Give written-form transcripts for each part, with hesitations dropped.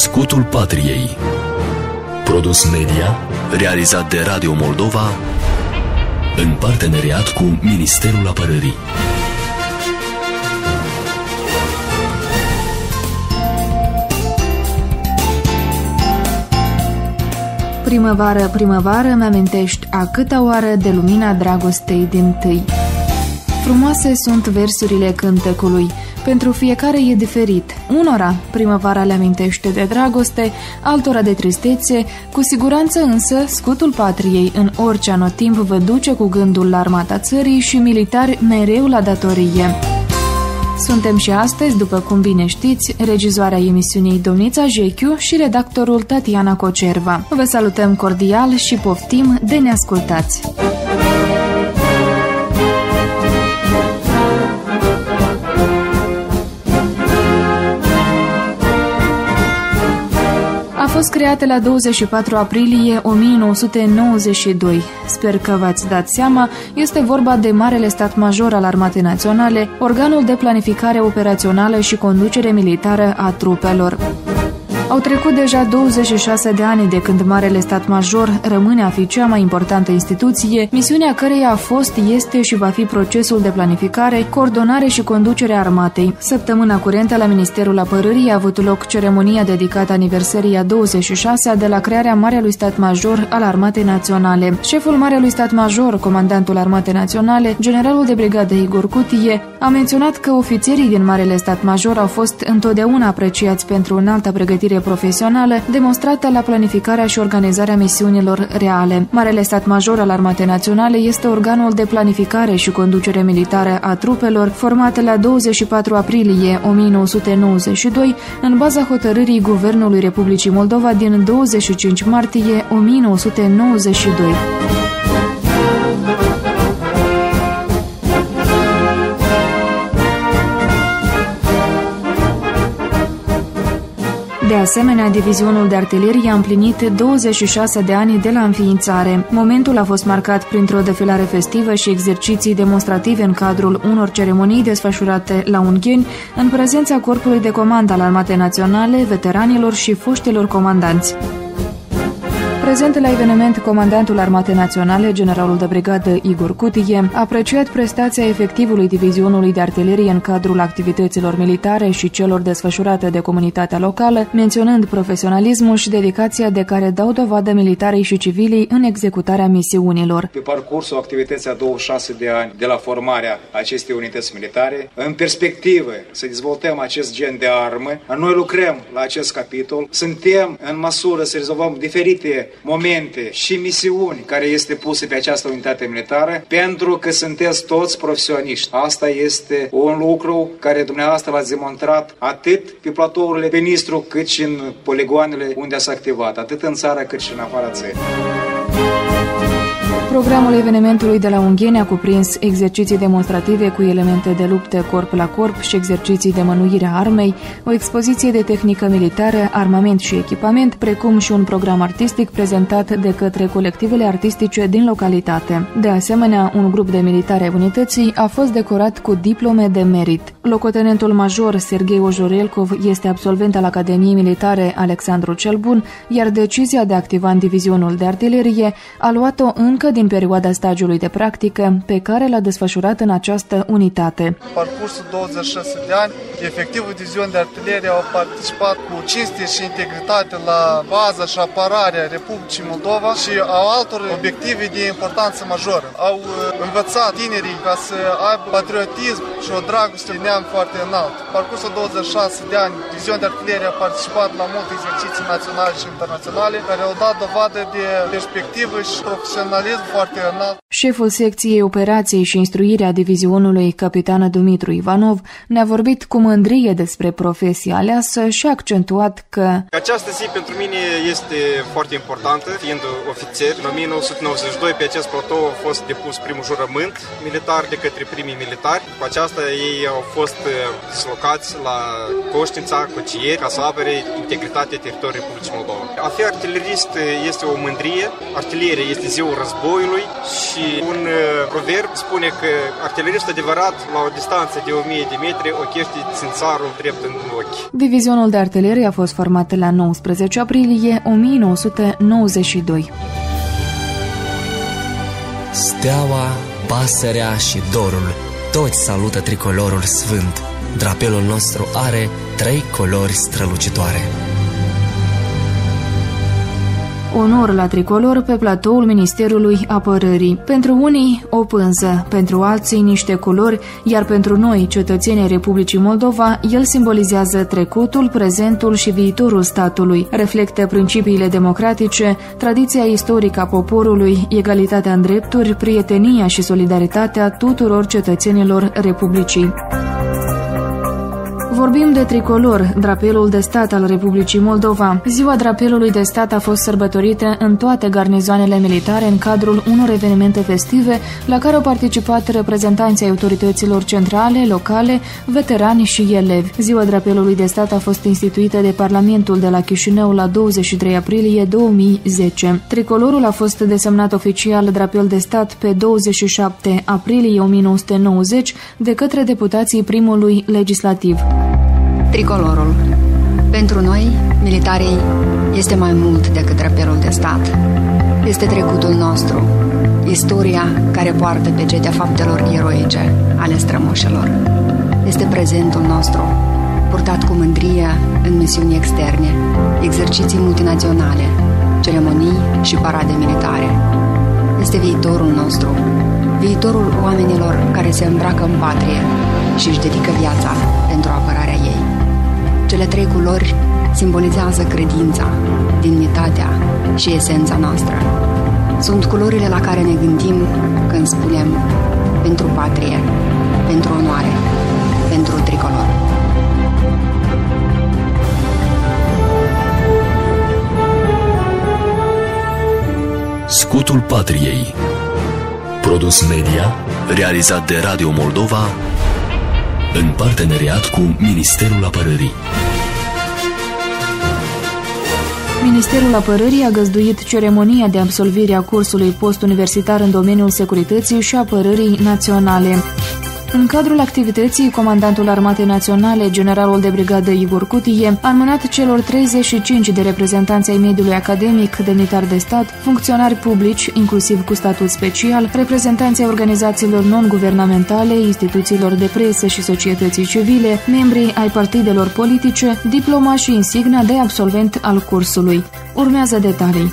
Scutul Patriei. Produs media, realizat de Radio Moldova, în parteneriat cu Ministerul Apărării. Primăvară, primăvară, mi-amintești a câta oară de lumina dragostei dintâi. Frumoase sunt versurile cântecului. Pentru fiecare e diferit. Unora primăvara le amintește de dragoste, altora de tristețe, cu siguranță însă Scutul Patriei în orice anotimp vă duce cu gândul la armata țării și militari mereu la datorie. Suntem și astăzi, după cum bine știți, regizoarea emisiunii Domnița Jechiu și redactorul Tatiana Cocerva. Vă salutăm cordial și poftim de ne ascultați! A fost creată la 24 aprilie 1992. Sper că v-ați dat seama, este vorba de Marele Stat Major al Armatei Naționale, organul de planificare operațională și conducere militară a trupelor. Au trecut deja 26 de ani de când Marele Stat Major rămâne a fi cea mai importantă instituție, misiunea căreia a fost, este și va fi procesul de planificare, coordonare și conducere a armatei. Săptămâna curentă la Ministerul Apărării a avut loc ceremonia dedicată aniversării a 26-a de la crearea Marelui Stat Major al Armatei Naționale. Șeful Marelui Stat Major, comandantul Armatei Naționale, generalul de brigadă Igor Cutie, a menționat că ofițerii din Marele Stat Major au fost întotdeauna apreciați pentru înalta pregătire profesională demonstrată la planificarea și organizarea misiunilor reale. Marele Stat Major al Armatei Naționale este organul de planificare și conducere militară a trupelor, format la 24 aprilie 1992 în baza hotărârii Guvernului Republicii Moldova din 25 martie 1992. De asemenea, divizionul de artilerie a împlinit 26 de ani de la înființare. Momentul a fost marcat printr-o defilare festivă și exerciții demonstrative în cadrul unor ceremonii desfășurate la Ungheni, în prezența Corpului de Comandă al Armatei Naționale, veteranilor și foștilor comandanți. Prezent la eveniment, comandantul Armatei Naționale, generalul de brigadă Igor Cutie, a apreciat prestația efectivului divizionului de artilerie în cadrul activităților militare și celor desfășurate de comunitatea locală, menționând profesionalismul și dedicația de care dau dovadă militarii și civilii în executarea misiunilor. Pe parcursul activității a 26 de ani de la formarea acestei unități militare, în perspectivă să dezvoltăm acest gen de armă, noi lucrăm la acest capitol, suntem în măsură să rezolvăm diferite momente și misiuni care este puse pe această unitate militară, pentru că sunteți toți profesioniști. Asta este un lucru care dumneavoastră v-ați demonstrat atât pe platourile pe Nistru, cât și în poligoanele unde s-a activat, atât în țară cât și în afara țării. Programul evenimentului de la Ungheni a cuprins exerciții demonstrative cu elemente de luptă corp la corp și exerciții de mânuire a armei, o expoziție de tehnică militară, armament și echipament, precum și un program artistic prezentat de către colectivele artistice din localitate. De asemenea, un grup de militari ai unității a fost decorat cu diplome de merit. Locotenentul major Serghei Ojorelkov este absolvent al Academiei Militare Alexandru cel Bun, iar decizia de a activa în divizionul de artilerie a luat-o încă din perioada stagiului de practică pe care l-a desfășurat în această unitate. Parcursul 26 de ani, efectivul divizion de artilerie au participat cu cinste și integritate la baza și apărarea Republicii Moldova și au altor obiective de importanță majoră. Au învățat tinerii ca să aibă patriotism și o dragoste de neam foarte înalt. Parcursul 26 de ani, divizion de artilerie a participat la multe exerciții naționale și internaționale care au dat dovadă de perspectivă și profesionalism foarte înalt. Șeful secției operației și instruirea divizionului, capitan Dumitru Ivanov, ne-a vorbit cu mândrie despre profesia aleasă și a accentuat că această zi pentru mine este foarte importantă, fiind ofițer. În 1992 pe acest platou a fost depus primul jurământ militar de către primii militari. Cu aceasta ei au fost dislocați la Coșnița, Cocieri, ca să apere integritatea teritoriului Republicii Moldova. A fi artilerist este o mândrie, artilerie este zeul război războiului și un proverb spune că artileristul adevărat la o distanță de 1000 de metri ochește țințarul drept în ochi. Divizionul de artilerie a fost format la 19 aprilie 1992. Steaua, pasărea și dorul, toți salută tricolorul sfânt. Drapelul nostru are 3 culori strălucitoare. Onor la tricolor pe platoul Ministerului Apărării. Pentru unii o pânză, pentru alții niște culori, iar pentru noi, cetățenii Republicii Moldova, el simbolizează trecutul, prezentul și viitorul statului. Reflectă principiile democratice, tradiția istorică a poporului, egalitatea în drepturi, prietenia și solidaritatea tuturor cetățenilor Republicii. Vorbim de tricolor, drapelul de stat al Republicii Moldova. Ziua drapelului de stat a fost sărbătorită în toate garnizoanele militare în cadrul unor evenimente festive la care au participat reprezentanții autorităților centrale, locale, veterani și elevi. Ziua drapelului de stat a fost instituită de Parlamentul de la Chișinău la 23 aprilie 2010. Tricolorul a fost desemnat oficial drapel de stat pe 27 aprilie 1990 de către deputații primului legislativ. Tricolorul. Pentru noi, militarii, este mai mult decât drapelul de stat. Este trecutul nostru, istoria care poartă pegetea faptelor eroice ale strămoșilor. Este prezentul nostru, purtat cu mândrie în misiuni externe, exerciții multinaționale, ceremonii și parade militare. Este viitorul nostru, viitorul oamenilor care se îmbracă în patrie și își dedică viața pentru apărarea ei. Cele 3 culori simbolizează credința, dignitatea și esența noastră. Sunt culorile la care ne gândim când spunem pentru patrie, pentru onoare, pentru tricolor. Scutul Patriei. Produs media, realizat de Radio Moldova, în parteneriat cu Ministerul Apărării. Ministerul Apărării a găzduit ceremonia de absolvire a cursului postuniversitar în domeniul securității și apărării naționale. În cadrul activității, comandantul Armatei Naționale, generalul de brigadă Igor Cutie, a înmânat celor 35 de reprezentanți ai mediului academic, demnitari de stat, funcționari publici, inclusiv cu statut special, reprezentanții ai organizațiilor non-guvernamentale, instituțiilor de presă și societății civile, membrii ai partidelor politice, diploma și insigna de absolvent al cursului. Urmează detalii.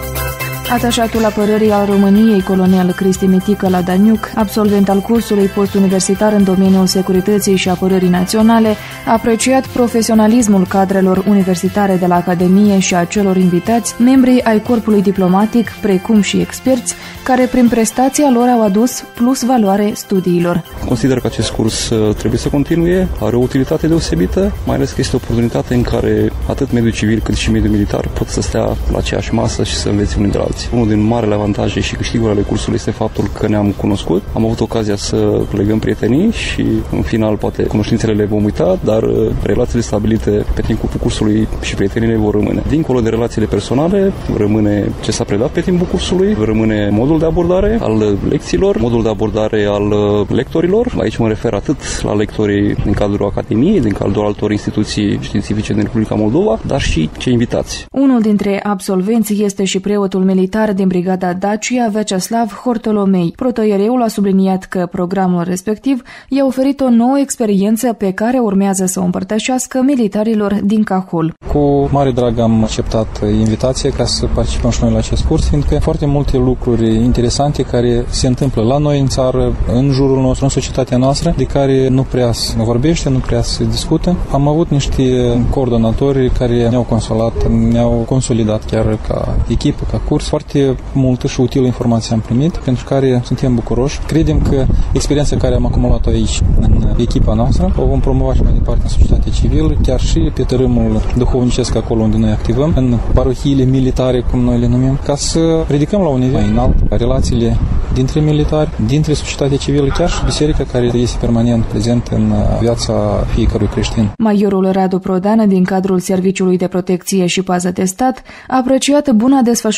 Atașatul apărării al României, colonel Cristi Mitică la Daniuc, absolvent al cursului postuniversitar în domeniul securității și apărării naționale, a apreciat profesionalismul cadrelor universitare de la Academie și a celor invitați, membrii ai corpului diplomatic, precum și experți, care prin prestația lor au adus plus valoare studiilor. Consider că acest curs trebuie să continue, are o utilitate deosebită, mai ales că este o oportunitate în care atât mediul civil cât și mediul militar pot să stea la aceeași masă și să învețe unii de la alții. Unul din marele avantaje și câștiguri ale cursului este faptul că ne-am cunoscut, am avut ocazia să legăm prietenii și în final poate cunoștințele le vom uita, dar relațiile stabilite pe timpul cursului și prietenile vor rămâne. Dincolo de relațiile personale, rămâne ce s-a predat pe timpul cursului, rămâne modul de abordare al lecțiilor, modul de abordare al lectorilor. Aici mă refer atât la lectorii din cadrul Academiei, din cadrul altor instituții științifice din Republica Moldova, dar și cei invitați. Unul dintre absolvenți este și preotul militar din brigada Dacia, Veceslav Hortolomei. Protoiereul a subliniat că programul respectiv i-a oferit o nouă experiență pe care urmează să o împărtășească militarilor din Cahul. Cu mare drag am acceptat invitația ca să participăm și noi la acest curs, fiindcă foarte multe lucruri interesante care se întâmplă la noi în țară, în jurul nostru, în societatea noastră, de care nu prea se vorbește, nu prea se discută. Am avut niște coordonatori care ne-au consolat, ne-au consolidat chiar ca echipă, ca curs. Foarte multă și utilă informație am primit, pentru care suntem bucuroși. Credem că experiența care am acumulat-o aici, în echipa noastră, o vom promova și mai departe în societatea civilă, chiar și pe tărâmul duhovnicesc acolo unde noi activăm, în parohiile militare, cum noi le numim, ca să ridicăm la un nivel mai înalt relațiile dintre militari, dintre societatea civilă, chiar și biserica care este permanent prezent în viața fiecărui creștin. Majorul Radu Prodană, din cadrul Serviciului de Protecție și Pază de Stat, a apreciat buna desfășurare a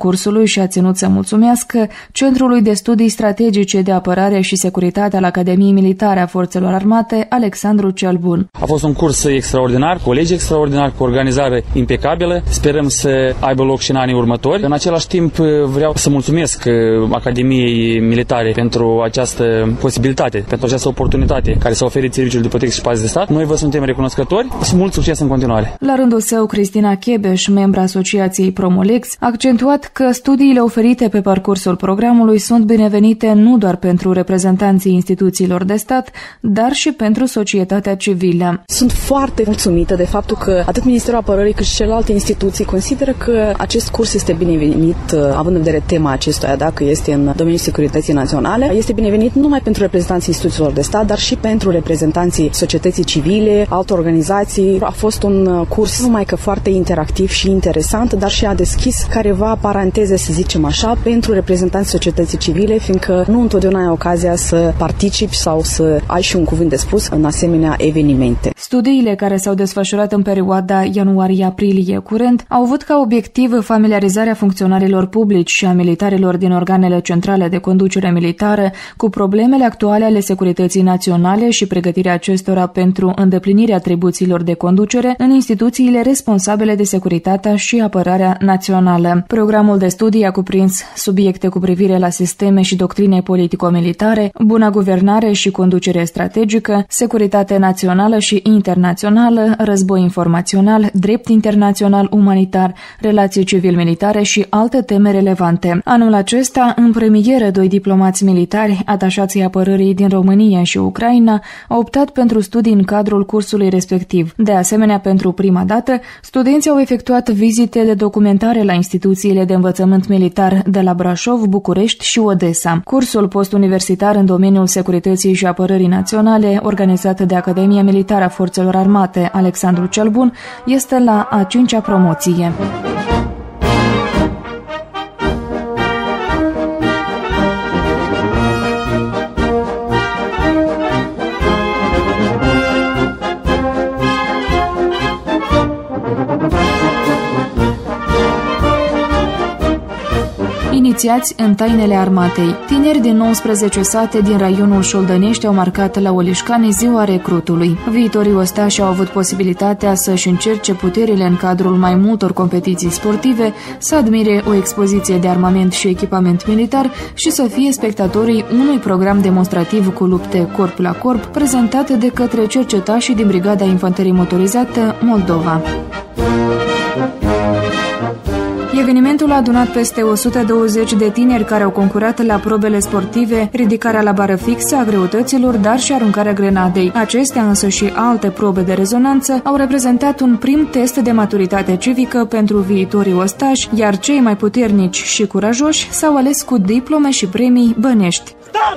cursului și a ținut să mulțumească Centrului de Studii Strategice de Apărare și Securitate al Academiei Militare a Forțelor Armate, Alexandru cel Bun. A fost un curs extraordinar, colegi extraordinari, cu organizare impecabilă. Sperăm să aibă loc și în anii următori. În același timp vreau să mulțumesc Academiei Militare pentru această posibilitate, pentru această oportunitate care s-a oferit Serviciul de Protecție și Pază de Stat. Noi vă suntem recunoscători și mult succes în continuare. La rândul său, Cristina Chebeș, membra Asociației Promolex, a accentuat că studiile oferite pe parcursul programului sunt binevenite nu doar pentru reprezentanții instituțiilor de stat, dar și pentru societatea civilă. Sunt foarte mulțumită de faptul că atât Ministerul Apărării cât și celelalte instituții consideră că acest curs este binevenit, având în vedere tema acestuia, dacă este în domeniul securității naționale, este binevenit nu numai pentru reprezentanții instituțiilor de stat, dar și pentru reprezentanții societății civile, alte organizații. A fost un curs numai că foarte interactiv și interesant, dar și a deschis careva paranteze, să zicem așa, pentru reprezentanții societății civile, fiindcă nu întotdeauna ai ocazia să participi sau să ai și un cuvânt de spus în asemenea evenimente. Studiile care s-au desfășurat în perioada ianuarie-aprilie curent au avut ca obiectiv familiarizarea funcționarilor publici și a militarilor din organele centrale de conducere militară cu problemele actuale ale securității naționale și pregătirea acestora pentru îndeplinirea atribuțiilor de conducere în instituțiile responsabile de securitatea și apărarea națională. Programul de studii a cuprins subiecte cu privire la sisteme și doctrine politico-militare, bună guvernare și conducere strategică, securitate națională și internațională, război informațional, drept internațional umanitar, relații civil-militare și alte teme relevante. Anul acesta, în premieră, 2 diplomați militari, atașații apărării din România și Ucraina, au optat pentru studii în cadrul cursului respectiv. De asemenea, pentru prima dată, studenții au efectuat vizite de documentare la instituțiile de învățământ militar de la Brașov, București și Odessa. Cursul postuniversitar în domeniul securității și apărării naționale, organizat de Academia Militară a Forțelor Armate, Alexandru cel Bun, este la a 5-a promoție. Inițiați în tainele armatei. Tineri din 19 sate din raionul Șoldănești au marcat la Olișcani ziua recrutului. Viitorii ostași au avut posibilitatea să-și încerce puterile în cadrul mai multor competiții sportive, să admire o expoziție de armament și echipament militar și să fie spectatorii unui program demonstrativ cu lupte corp la corp prezentat de către cercetașii din Brigada Infanterii Motorizată Moldova. Evenimentul a adunat peste 120 de tineri care au concurat la probele sportive, ridicarea la bară fixă a greutăților, dar și aruncarea grenadei. Acestea, însă și alte probe de rezonanță, au reprezentat un prim test de maturitate civică pentru viitorii ostași, iar cei mai puternici și curajoși s-au ales cu diplome și premii bănești.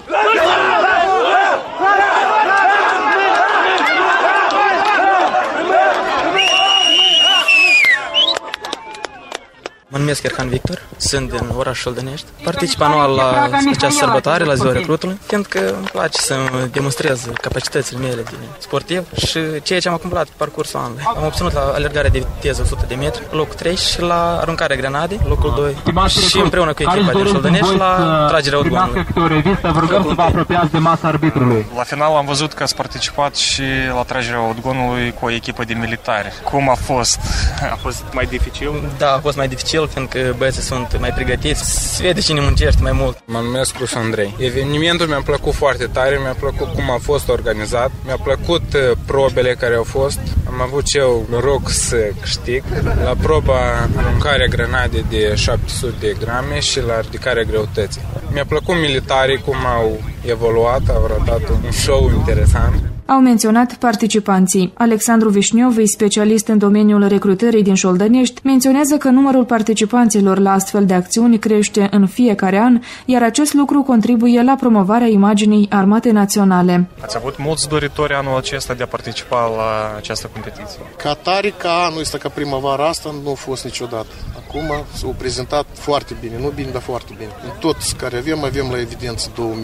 Mă numesc Erhan Victor, sunt din orașul Șoldănești. Particip anual la această sărbătoare, la ziua recrutului, fiindcă îmi place să demonstrez capacitățile mele de sportiv și ceea ce am acumulat pe parcursul anului. Am obținut la alergarea de viteză 100 de metri, locul 3 și la aruncarea grenadei, locul 2 și împreună cu echipa din Șoldănești la tragerea odgonului. Vă rugăm să vă apropiați de masa arbitrului. La final am văzut că ați participat și la tragerea odgonului cu o echipă de militari. Cum a fost? A fost mai dificil? Da, a fost mai dificil, fiindcă băieții sunt mai pregătiți. Se vede cine muncește mai mult. Mă numesc Ruș Andrei. Evenimentul mi-a plăcut foarte tare, mi-a plăcut cum a fost organizat, mi-a plăcut probele care au fost. Am avut și eu noroc să câștig. La proba aruncarea grenade de 700 de grame și la ridicarea greutății. Mi-a plăcut militarii cum au evoluat, au arătat un show interesant. Au menționat participanții. Alexandru Vișniov, specialist în domeniul recrutării din Șoldănești, menționează că numărul participanților la astfel de acțiuni crește în fiecare an, iar acest lucru contribuie la promovarea imaginii Armatei Naționale. Ați avut mulți doritori anul acesta de a participa la această competiție? Ca tare, ca anul ăsta, ca primăvara asta, nu a fost niciodată. Acum s-au prezentat foarte bine, nu bine, dar foarte bine. În toți care avem la evidență 2000 și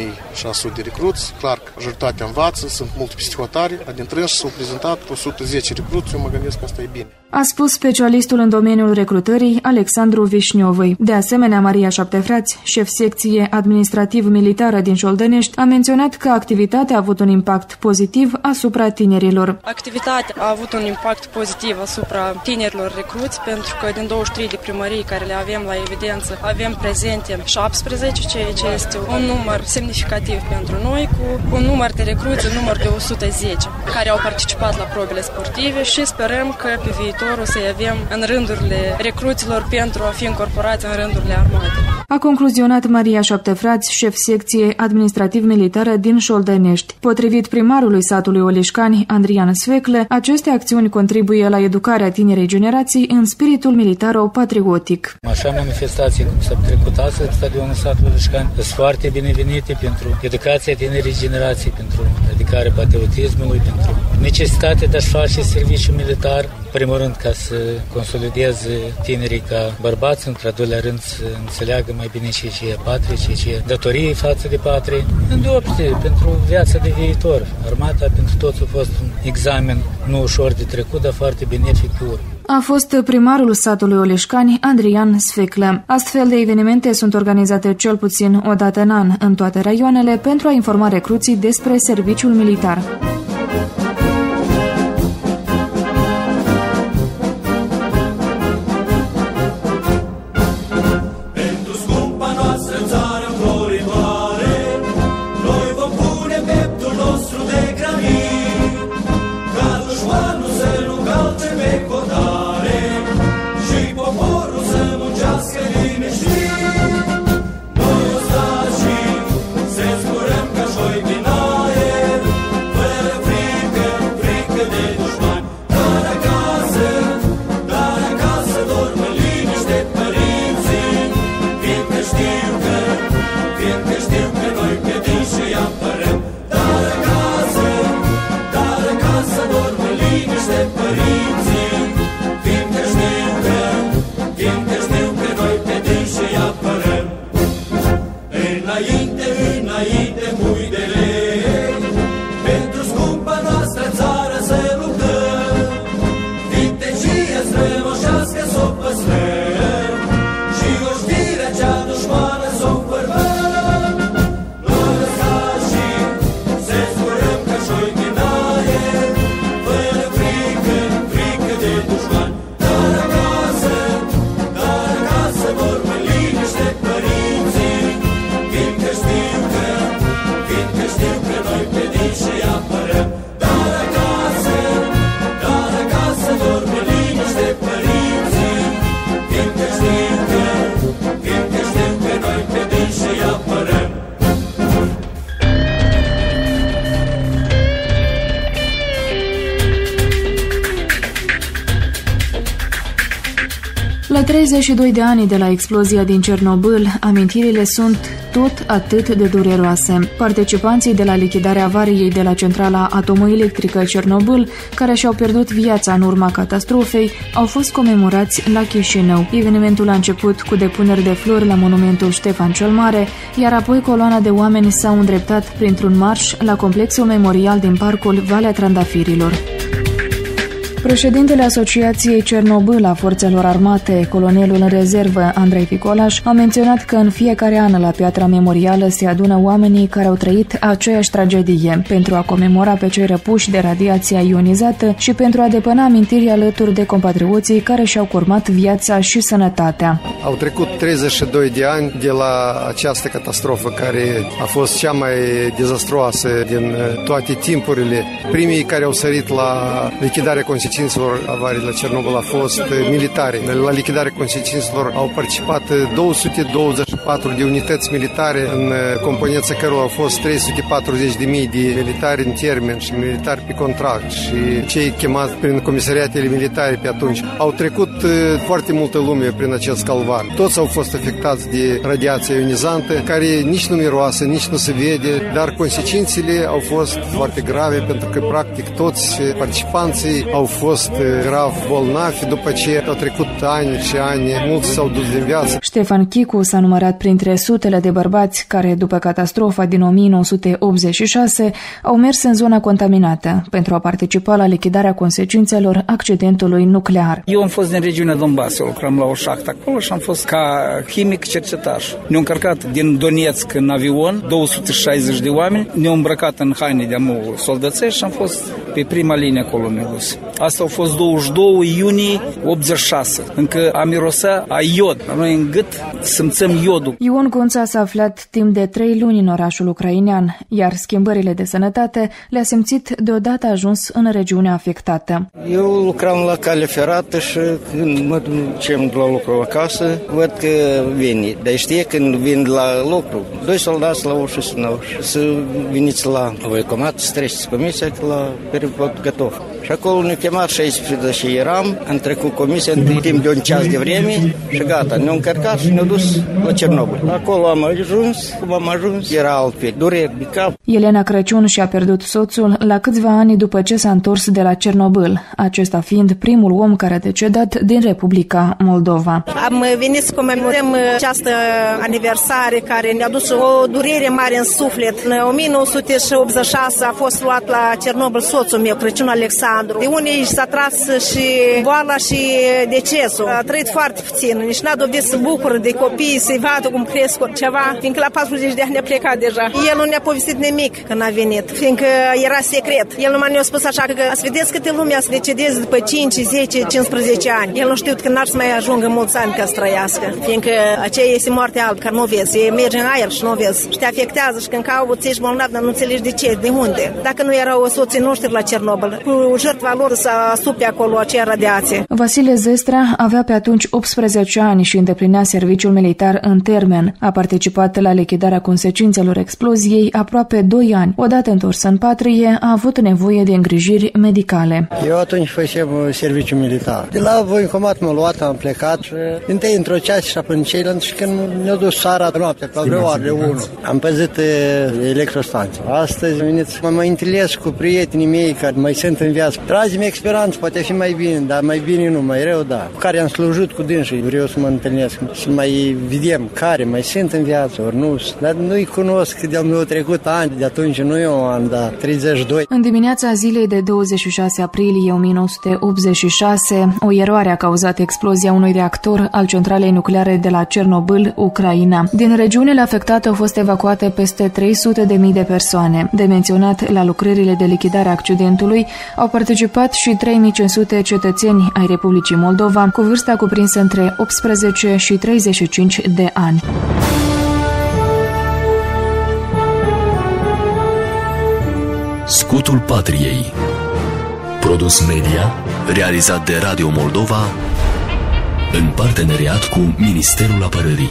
600 de recruți. Clar că majoritatea învață, sunt multe peste hotare, dar dintre ei s-au prezentat 110 recruți, eu mă gândesc că asta e bine. A spus specialistul în domeniul recrutării Alexandru Vișniovăi. De asemenea, Maria Șaptefrați, șef secție administrativ-militară din Șoldănești, a menționat că activitatea a avut un impact pozitiv asupra tinerilor. Activitatea a avut un impact pozitiv asupra tinerilor recruți, pentru că din 23 de primării care le avem la evidență, avem prezente 17, ceea ce este un număr semnificativ pentru noi, cu un număr de recruți, un număr de 110, care au participat la probele sportive și sperăm că pe viitor o să-i avem în rândurile recruților pentru a fi incorporați în rândurile armatei. A concluzionat Maria Șaptefrați, șef secție administrativ-militară din Șoldănești. Potrivit primarului satului Olișcani, Andrian Sfeclă, aceste acțiuni contribuie la educarea tinerei generații în spiritul militaro-patriotic. Așa manifestații cum s-a trecut astăzi pe stadionul satului Olișcani sunt foarte binevenite pentru educația tinerii generații, pentru ridicarea patriotismului, pentru necesitatea de a-și face serviciu militar, în primul rând ca să consolideze tinerii ca bărbați, într-al doilea rând să înțeleagă mai bine ce e patrie, ce e datorie față de patrie, îndeopște pentru viața de viitor. Armata pentru toți a fost un examen nu ușor de trecut, dar foarte benefic pe urmă. A fost primarul satului Olișcani, Andrian Sfeclă. Astfel de evenimente sunt organizate cel puțin o dată în an în toate raioanele pentru a informa recruții despre serviciul militar. La 32 de ani de la explozia din Cernobâl, amintirile sunt tot atât de dureroase. Participanții de la lichidarea avariei de la centrala atomoelectrică Cernobâl, care și-au pierdut viața în urma catastrofei, au fost comemorați la Chișinău. Evenimentul a început cu depuneri de flori la monumentul Ștefan cel Mare, iar apoi coloana de oameni s-au îndreptat printr-un marș la complexul memorial din parcul Valea Trandafirilor. Președintele Asociației Cernobâl a Forțelor Armate, colonelul în rezervă Andrei Ficolaș, a menționat că în fiecare an la piatra memorială se adună oamenii care au trăit aceeași tragedie pentru a comemora pe cei răpuși de radiația ionizată și pentru a depăna amintirii alături de compatrioții care și-au curmat viața și sănătatea. Au trecut 32 de ani de la această catastrofă care a fost cea mai dezastruoasă din toate timpurile. Primii care au sărit la lichidarea consecințelor avarii la Cernobâl a fost militari. La lichidarea consecințelor au participat 224 de unități militare, în componența cărora au fost 340.000 de militari în termen și militari pe contract și cei chemați prin comisariatele militare pe atunci. Au trecut foarte multă lume prin acest calvar. Toți au fost afectați de radiația ionizantă, care nici nu miroase, nici nu se vede, dar consecințele au fost foarte grave pentru că practic toți participanții au fost fost grav bolnavi, după ce au trecut ani și ani, mulți s-au dus din viață. Ștefan Chicu s-a numărat printre sutele de bărbați care, după catastrofa din 1986, au mers în zona contaminată pentru a participa la lichidarea consecințelor accidentului nuclear. Eu am fost din regiunea Donbass, eu lucram la o șахtă acolo și am fost ca chimic cercetaș. Ne-au încărcat din Donetsk în avion 260 de oameni, ne-au îmbrăcat în haine de-a soldățești și am fost pe prima linie acolo nedus. Asta a fost 22 iunie 86, încă a mirosea a iod. La noi în gât simțăm iodul. Ion Gonța s-a aflat timp de 3 luni în orașul ucrainean, iar schimbările de sănătate le-a simțit deodată ajuns în regiunea afectată. Eu lucram la cale ferată și când mă ducem la lucru acasă, văd că vine. Dar știe când vin la lucru, 2 soldați la ușă sunau să veniți la voicomat, să treceți comisia la perioada gătov. Și acolo ne-au chemat 16 și eram, am trecut comisia în timp de un ceas de vreme și gata, ne-au încărcat și ne-au dus la Cernobâl. Acolo am ajuns, cum am ajuns, era altfel, dureri de cap. Elena Crăciun și-a pierdut soțul la câțiva ani după ce s-a întors de la Cernobâl, acesta fiind primul om care a decedat din Republica Moldova. Am venit să comemorăm această aniversare care ne-a dus o durere mare în suflet. În 1986 a fost luat la Cernobâl soțul meu, Crăciun Alexandru. De unde s-a tras și boala și decesul. A trăit foarte puțin, nici n-a dovedit să bucură de copii, să-i vadă cum cresc ceva, fiindcă la 40 de ani ne-a plecat deja. El nu ne-a povestit nimic când a venit, fiindcă era secret. El numai ne-a spus așa că să vedeți câte lumea să decedeze după 5, 10, 15 ani. El nu știu că n-ar să mai ajungă mulți ani ca să trăiască, fiindcă aceea este moarte albă, care nu vezi, e merge în aer și nu vezi. Și te afectează și când cauți, ești bolnav, dar nu înțelegi de ce, de unde. Dacă nu erau soții noștri la Cernobâl, cu jertva lor să asupe acolo acea radiație. Vasile Zestrea avea pe atunci 18 ani și îndeplinea serviciul militar în termen. A participat la lichidarea consecințelor exploziei aproape 2 ani. Odată întors în patrie, a avut nevoie de îngrijiri medicale. Eu atunci făceam serviciu militar. De la voincomat m-a luat, am plecat și întâi într-o ceasă și apoi în ceilalți și când ne-a dus seara noaptea, la vreo ore de 1. Am păzit electrostanță. Astăzi veniți, mă mai întâlnesc cu prietenii mei care mai sunt în viață. Tragi-mi experiență, poate fi mai bine, dar mai bine nu, mai rău, da. Cu care am slujit cu dânsii, vreau să mă întâlnesc, să mai vedem care mai sunt în viață, ori nu. Dar nu-i cunosc, de-au meu trecut ani, de atunci nu eu am, dar 32. În dimineața zilei de 26 aprilie 1986, o eroare a cauzat explozia unui reactor al centralei nucleare de la Cernobâl, Ucraina. Din regiunile afectate au fost evacuate peste 300.000 de persoane. De menționat, la lucrările de lichidare a accidentului au participat și 3.500 cetățeni ai Republicii Moldova, cu vârsta cuprinsă între 18 și 35 de ani. Scutul Patriei. Produs media, realizat de Radio Moldova, în parteneriat cu Ministerul Apărării.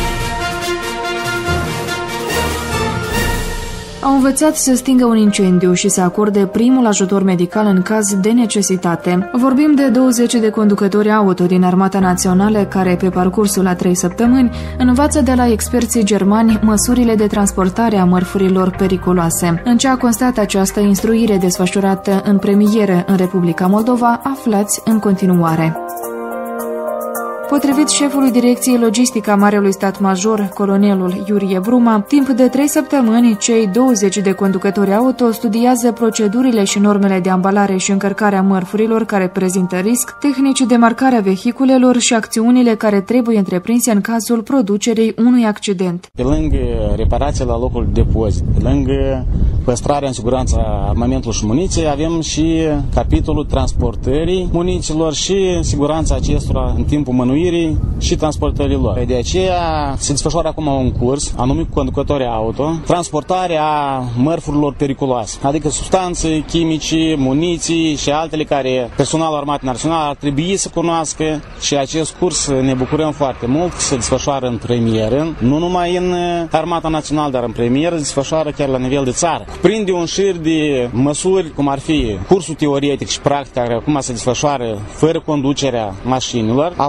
Au învățat să stingă un incendiu și să acorde primul ajutor medical în caz de necesitate. Vorbim de 20 de conducători auto din Armata Națională care, pe parcursul a 3 săptămâni, învață de la experții germani măsurile de transportare a mărfurilor periculoase. În ce a constat această instruire desfășurată în premieră în Republica Moldova, aflați în continuare. Potrivit șefului Direcției Logistică a Marelui Stat Major, colonelul Iurie Bruma, timp de 3 săptămâni, cei 20 de conducători auto studiază procedurile și normele de ambalare și încărcare a mărfurilor care prezintă risc, tehnici de marcare a vehiculelor și acțiunile care trebuie întreprinse în cazul producerii unui accident. Pe lângă reparația la locul de depozit, pe lângă păstrarea în siguranță a armamentului și muniției, avem și capitolul transportării muniților și siguranța acestora în timpul mânuirii și transportării lor. De aceea se desfășoară acum un curs anumit cu conducători auto, transportarea mărfurilor periculoase, adică substanțe chimice, muniții și altele care personalul Armatei Naționale ar trebui să cunoască, și acest curs ne bucurăm foarte mult, se desfășoară în premieră, nu numai în Armata Națională, dar în premieră se desfășoară chiar la nivel de țară. Cuprinde un șir de măsuri, cum ar fi cursul teoretic și practic, care acum se desfășoară fără conducerea mașinilor, apoi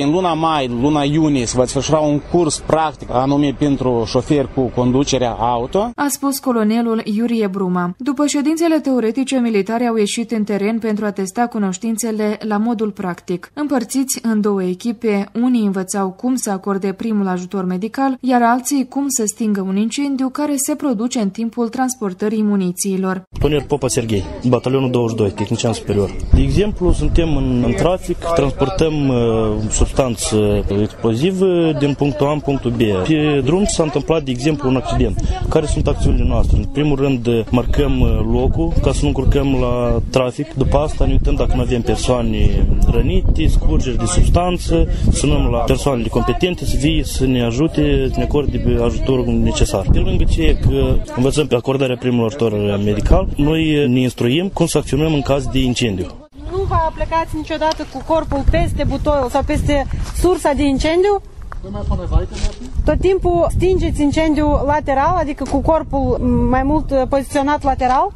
în luna mai, luna iunie, se va desfășura un curs practic anume pentru șoferi cu conducerea auto. A spus colonelul Iurie Bruma. După ședințele teoretice, militarii au ieșit în teren pentru a testa cunoștințele la modul practic. Împărțiți în două echipe, unii învățau cum să acorde primul ajutor medical, iar alții cum să stingă un incendiu care se produce în timpul transportării munițiilor. Tonier Popa Serghei, batalionul 22, tehnician superior. De exemplu, suntem în trafic, transportăm substanță explozivă din punctul A în punctul B. Pe drum s-a întâmplat, de exemplu, un accident. Care sunt acțiunile noastre? În primul rând, marcăm locul ca să nu încurcăm la trafic. După asta ne uităm dacă nu avem persoane rănite, scurgeri de substanță, sunăm la persoanele competente să vie să ne ajute, să ne acorde ajutorul necesar. Pe lângă ce că învățăm pe acordarea primului ajutor medical, noi ne instruim cum să acționăm în caz de incendiu. Nu vă plecați niciodată cu corpul peste butoiul sau peste sursa de incendiu? Tot timpul stingeți incendiul lateral, adică cu corpul mai mult poziționat lateral?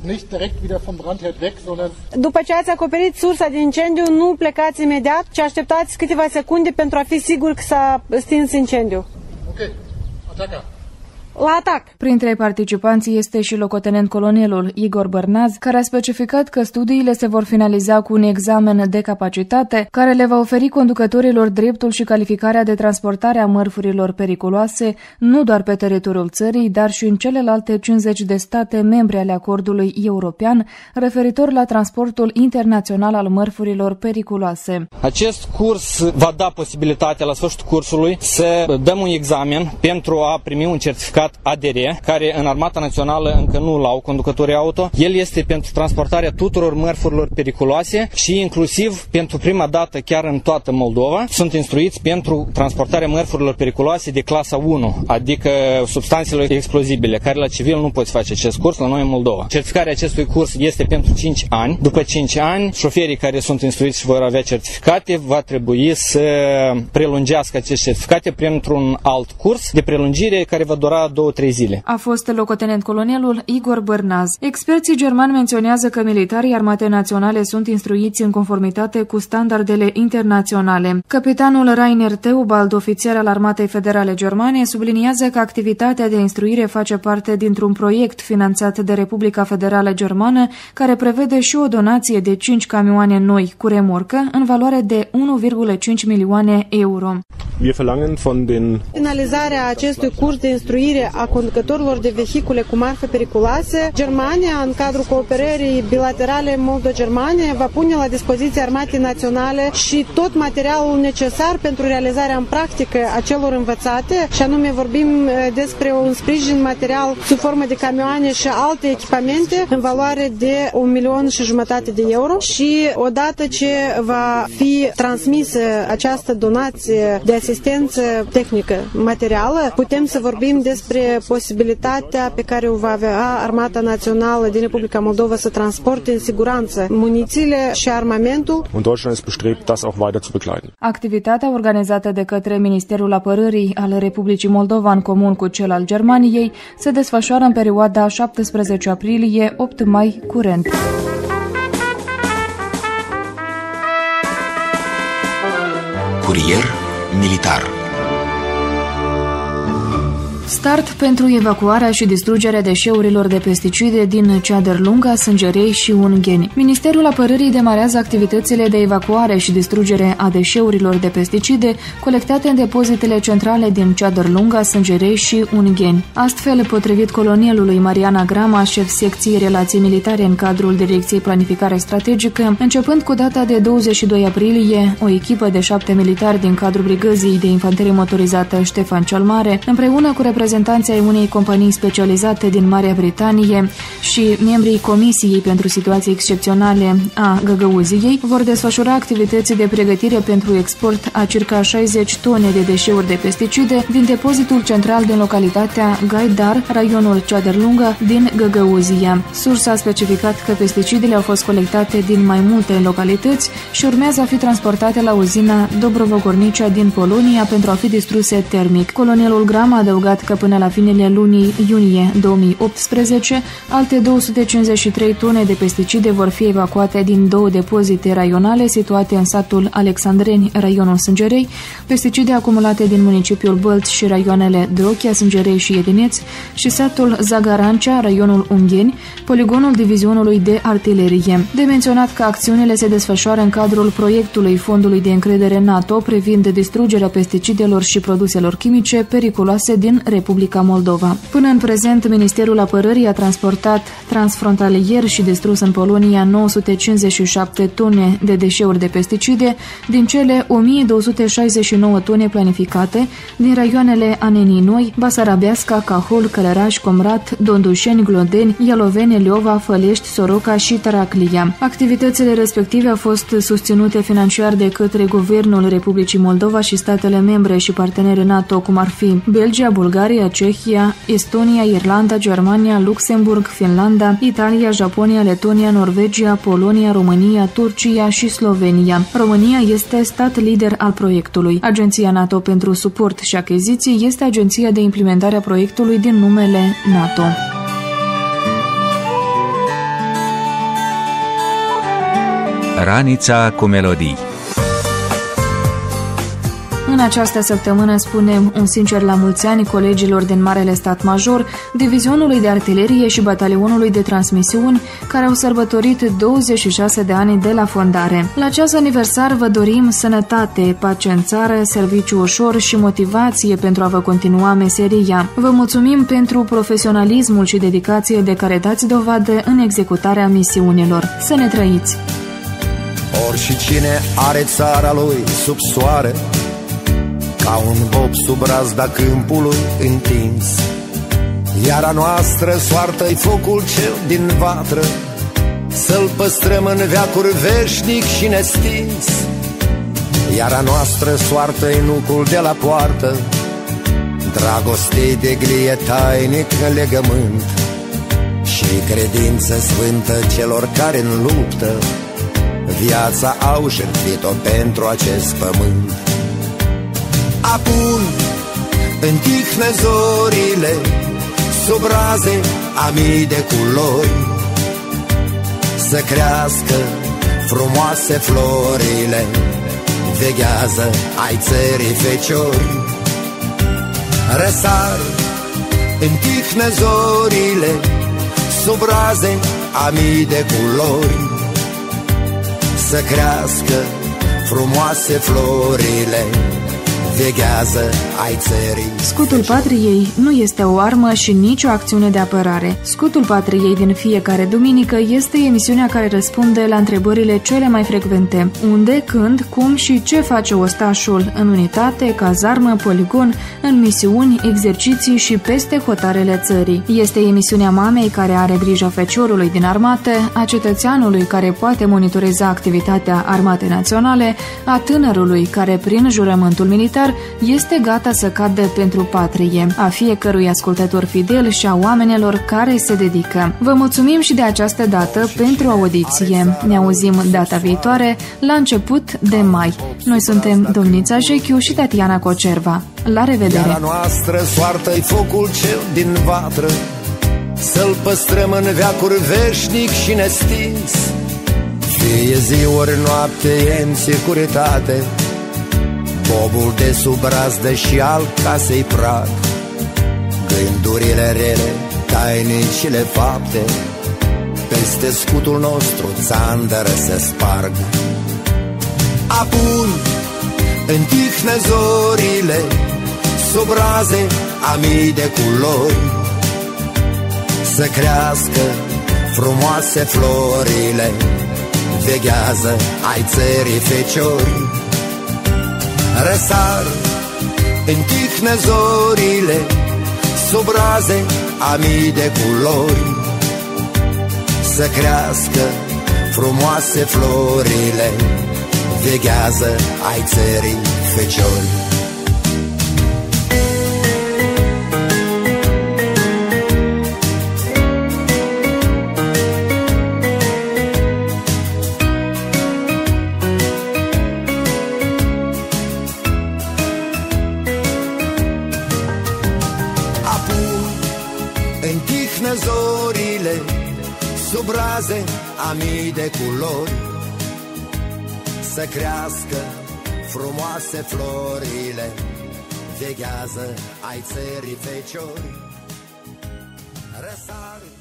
După ce ați acoperit sursa de incendiu, nu plecați imediat, ci așteptați câteva secunde pentru a fi sigur că s-a stins incendiu. Ok, ataca! La atac! Printre participanții este și locotenent colonelul Igor Bărnaz, care a specificat că studiile se vor finaliza cu un examen de capacitate, care le va oferi conducătorilor dreptul și calificarea de transportare a mărfurilor periculoase, nu doar pe teritoriul țării, dar și în celelalte 50 de state membre ale acordului european, referitor la transportul internațional al mărfurilor periculoase. Acest curs va da posibilitatea la sfârșitul cursului să dăm un examen pentru a primi un certificat ADR, care în Armata Națională încă nu l-au conducătorii auto. El este pentru transportarea tuturor mărfurilor periculoase și inclusiv pentru prima dată chiar în toată Moldova sunt instruiți pentru transportarea mărfurilor periculoase de clasa 1, adică substanțele explozibile, care la civil nu poți face acest curs la noi în Moldova. Certificarea acestui curs este pentru 5 ani. După 5 ani, șoferii care sunt instruiți și vor avea certificate va trebui să prelungească aceste certificate printr-un alt curs de prelungire care va dura 2-3 zile. A fost locotenent colonelul Igor Bărnaz. Experții germani menționează că militarii Armatei Naționale sunt instruiți în conformitate cu standardele internaționale. Capitanul Rainer Teobald, ofițer al Armatei Federale Germane, subliniază că activitatea de instruire face parte dintr-un proiect finanțat de Republica Federală Germană, care prevede și o donație de 5 camioane noi cu remorcă în valoare de 1,5 milioane euro. Finalizarea acestui curs de instruire a conducătorilor de vehicule cu marfe periculoase, Germania, în cadrul cooperării bilaterale moldo-germane, va pune la dispoziția Armatei Naționale și tot materialul necesar pentru realizarea în practică a celor învățate, și anume vorbim despre un sprijin material sub formă de camioane și alte echipamente în valoare de 1,5 milion de euro, și odată ce va fi transmisă această donație de asistență tehnică materială, putem să vorbim despre posibilitatea pe care o va avea Armata Națională din Republica Moldova să transporte în siguranță munițiile și armamentul. Activitatea organizată de către Ministerul Apărării al Republicii Moldova în comun cu cel al Germaniei se desfășoară în perioada 17 aprilie-8 mai curent. Curier militar. Start pentru evacuarea și distrugerea deșeurilor de pesticide din Ceadărlunga, Sângerei și Ungheni. Ministerul Apărării demarează activitățile de evacuare și distrugere a deșeurilor de pesticide colectate în depozitele centrale din Ceadărlunga, Sângerei și Ungheni. Astfel, potrivit colonelului Mariana Grama, șef secției relații militare în cadrul Direcției Planificare Strategică, începând cu data de 22 aprilie, o echipă de 7 militari din cadrul Brigăzii de Infanterie Motorizată Ștefan cel Mare, împreună cu reprezentanții ai unei companii specializate din Marea Britanie și membrii Comisiei pentru Situații Excepționale a Găgăuziei, vor desfășura activități de pregătire pentru export a circa 60 tone de deșeuri de pesticide din depozitul central din localitatea Gaidar, raionul Ceadărlunga din Găgăuzia. Sursa a specificat că pesticidele au fost colectate din mai multe localități și urmează a fi transportate la uzina Dobrogornicea din Polonia pentru a fi distruse termic. Colonelul Gram a adăugat că până la finele lunii iunie 2018, alte 253 tone de pesticide vor fi evacuate din 2 depozite raionale situate în satul Alexandreni, raionul Sângerei, pesticide acumulate din municipiul Bălți și raioanele Drochia, Sângerei și Edineț, și satul Zagarancea, raionul Ungheni, poligonul divizionului de artilerie. De menționat că acțiunile se desfășoară în cadrul proiectului Fondului de încredere NATO privind distrugerea pesticidelor și produselor chimice periculoase din Republica Moldova. Până în prezent, Ministerul Apărării a transportat transfrontalier și distrus în Polonia 957 tone de deșeuri de pesticide, din cele 1269 tone planificate din raioanele Anenii Noi, Basarabeasca, Cahul, Călăraș, Comrat, Dondușeni, Glodeni, Ialoveni, Leova, Fălești, Soroca și Taraclia. Activitățile respective au fost susținute financiar de către Guvernul Republicii Moldova și statele membre și parteneri NATO, cum ar fi Belgia, Bulgaria, Cehia, Estonia, Irlanda, Germania, Luxemburg, Finlanda, Italia, Japonia, Letonia, Norvegia, Polonia, România, Turcia și Slovenia. România este stat lider al proiectului. Agenția NATO pentru suport și achiziții este agenția de implementare a proiectului din numele NATO. Ranița cu melodii. În această săptămână spunem un sincer la mulți ani colegilor din Marele Stat Major, Divizionului de Artilerie și Batalionului de Transmisiuni, care au sărbătorit 26 de ani de la fondare. La acest aniversar vă dorim sănătate, pace în țară, serviciu ușor și motivație pentru a vă continua meseria. Vă mulțumim pentru profesionalismul și dedicație de care dați dovadă în executarea misiunilor. Să ne trăiți! Oricine are țara lui sub soare, ca un bob sub razda câmpului întins, iar a noastră soartă-i focul cel din vatră, să-l păstrăm în veacuri veșnic și nestins. Iar a noastră soartă-i nucul de la poartă, dragostei de glie tainic în legământ, și credință sfântă celor care în luptă viața au jertfit-o pentru acest pământ. Apun în tihnă zorile, sub raze a mii de culori, să crească frumoase florile, veghează ai țării feciori. Răsar în tihnă zorile, sub raze a mii de culori, să crească frumoase florile, veghează ai țării. Scutul patriei nu este o armă și nicio acțiune de apărare. Scutul patriei din fiecare duminică este emisiunea care răspunde la întrebările cele mai frecvente. Unde, când, cum și ce face ostașul în unitate, cazarmă, poligon, în misiuni, exerciții și peste hotarele țării. Este emisiunea mamei care are grija feciorului din armată, a cetățeanului care poate monitoriza activitatea Armatei Naționale, a tânărului care prin jurământul militar este gata să cadă pentru patrie, a fiecărui ascultător fidel și a oamenilor care se dedică. Vă mulțumim și de această dată pentru audiție. Ne auzim data viitoare, la început de mai. Noi suntem Domnița Jechiu și Tatiana Cocerva. La revedere! Iar a noastră soartă-i focul cel din vatră, să-l păstrăm în veacuri veșnic și nestins. Fie zi ori noapte e în securitate, bobul de sub razdă și al casei prag, gândurile rele, tainicile fapte, peste scutul nostru țandără se sparg. Apun în tihnă zorile, sub raze a mii de culori, să crească frumoase florile, veghează ai țării feciori. Răsar în tihnă zorile, sub raze a mii de culori, să crească frumoase florile, veghează ai țării feciori. răsună zorile sub raze a mii de culori, să crească frumoase florile, veghează ai țării feciori. Răsare